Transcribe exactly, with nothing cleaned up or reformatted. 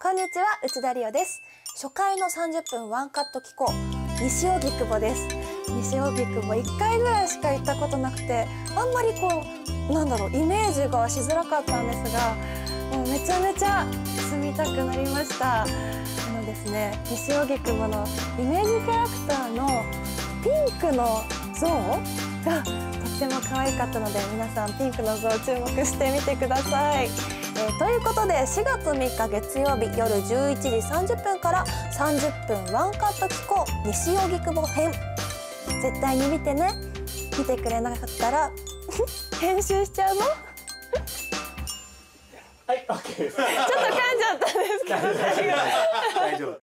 こんにちは、内田理央です。初回のさんじゅっぷんワンカット機構、西荻窪です。西荻窪いっかいぐらいしか行ったことなくて、あんまりこうなんだろうイメージがしづらかったんですが、もうめちゃめちゃ住みたくなりました。あのですね、西荻窪のイメージキャラクターのピンクの像がとっても可愛かったので、皆さんピンクの像注目してみてください。えー、ということでしがつみっか月曜日夜じゅういちじさんじゅっぷんからさんじゅっぷんワンカット機構西荻窪編、絶対に見てね。見てくれなかったら編集しちゃうのはい、オッケーです。 ちょっと噛んじゃったんですけど大丈夫。